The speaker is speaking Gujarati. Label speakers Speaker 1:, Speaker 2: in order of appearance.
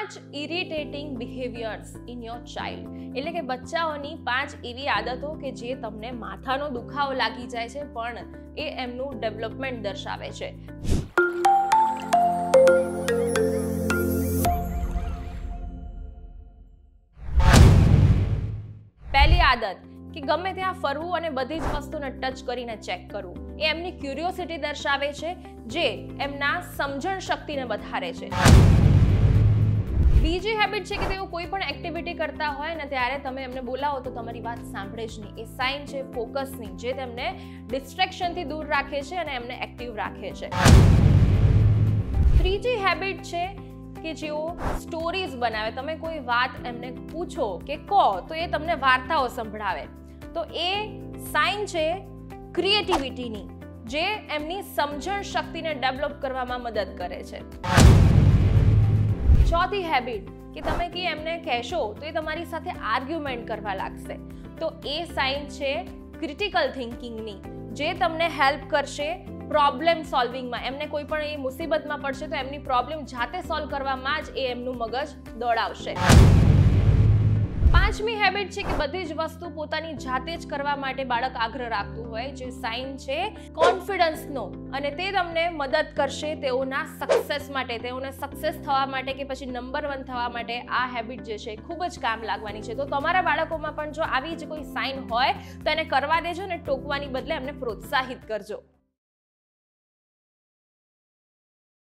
Speaker 1: 5 irritating behaviours in your child, એટલે કે બચ્ચાઓની 5 એવી આદતો કે જે તમને માથાનો દુખાવો લાગી જાય છે પણ એ એમનું ડેવલપમેન્ટ દર્શાવે છે. પહેલી આદત કે ગમે ત્યાં ફરવું અને બધી જ વસ્તુને ટચ કરીને ચેક કરવું, એ એમની ક્યુરિયોસિટી દર્શાવે છે જે એમના સમજણ શક્તિને વધારે છે. બીજી હેબિટ છે કે તેઓ કોઈ પણ એક્ટિવિટી કરતા હોય ને ત્યારે તમે એમને બોલાવો તો તમારી વાત સાંભળે જ નહીં. એ સાઇન છે ફોકસની, જે તેમને ડિસ્ટ્રેક્શનથી દૂર રાખે છે અને એમને એક્ટિવ રાખે છે. ત્રીજી હેબિટ છે કે જેઓ સ્ટોરીઝ બનાવે. તમે કોઈ વાત એમને પૂછો કે કહો તો એ તમને વાર્તાઓ સંભળાવે, તો એ સાઇન છે ક્રિએટિવિટીની, જે એમની સમજણ શક્તિને ડેવલપ કરવામાં મદદ કરે છે. ચોથી હેબિટ કે તમે કે એમને કહેશો તો એ તમારી સાથે આર્ગ્યુમેન્ટ કરવા લાગશે, તો એ સાઇન છે ક્રિટિકલ થિંકિંગની, જે તમને હેલ્પ કરશે પ્રોબ્લેમ સોલ્વિંગમાં. એમને કોઈ પણ એ મુસીબતમાં પડશે તો એમની પ્રોબ્લેમ જાતે સોલ્વ કરવામાં જ એ એમનું મગજ દોડાવશે. પાંચમી હેબિટ છે કે બધી જ વસ્તુ પોતાની જાતે જ કરવા માટે બાળક આગ્રહ રાખતું હોય, જે સાઇન છે કોન્ફિડન્સનો, અને તે તમને મદદ કરશે તેઓના સક્સેસ માટે, તેઓને સક્સેસ થવા માટે કે પછી નંબર 1 થવા માટે. આ હેબિટ જે છે ખૂબ જ કામ લાગવાની છે. તો તમારા બાળકોમાં પણ જો આવી જ કોઈ સાઇન હોય તો એને કરવા દેજો અને ટોકવાની બદલે એમને પ્રોત્સાહિત કરજો.